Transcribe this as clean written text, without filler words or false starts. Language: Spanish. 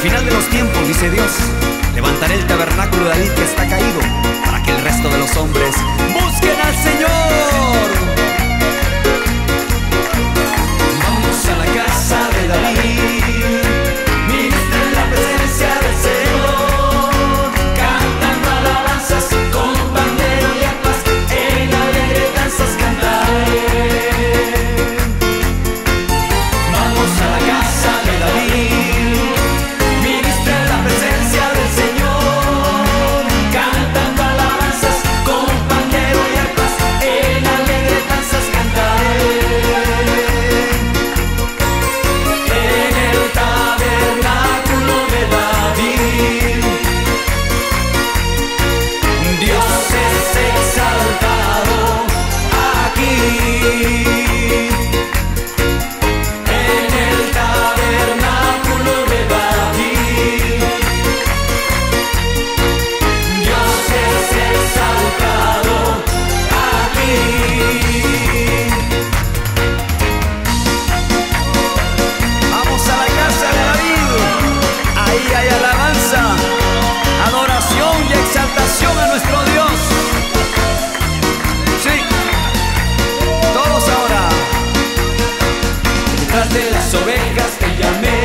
final de los tiempos, dice Dios, levantaré el tabernáculo de David que está caído, para que el resto de los hombres busquen al Señor. Vamos a la casa de David, ministren la presencia del Señor, cantando alabanzas con pandero y arpas, en alegres danzas cantaré. Vamos a la casa de David, ministren la presencia del Señor, cantando alabanzas con pandero y arpas, en alegres danzas cantaré. En el tabernáculo de David, Dios es exaltado aquí. En el tabernáculo de David, Dios es exaltado aquí. Vamos a la casa de David, ahí hay alabanza, adoración y exaltación a nuestro Dios. Sí, todos ahora. Detrás de las ovejas te llamé,